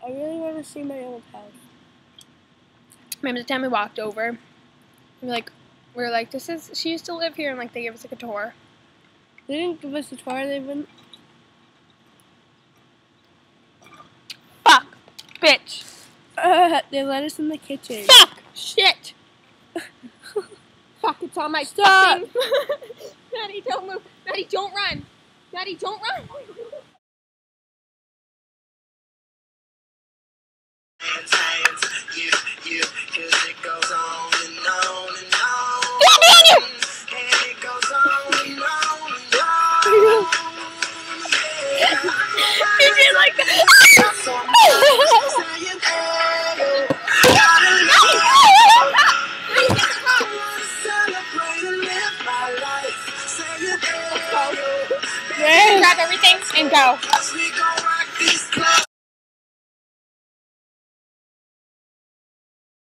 I really want to see my old house. Remember the time we walked over? We were like, this is, she used to live here, and like they gave us like a tour. They didn't give us a tour, they wouldn't. Fuck! Bitch! They let us in the kitchen. Fuck! Shit! Fuck, it's on my Stop! fucking... Maddie, don't move! Maddie, don't run! Maddie, don't run!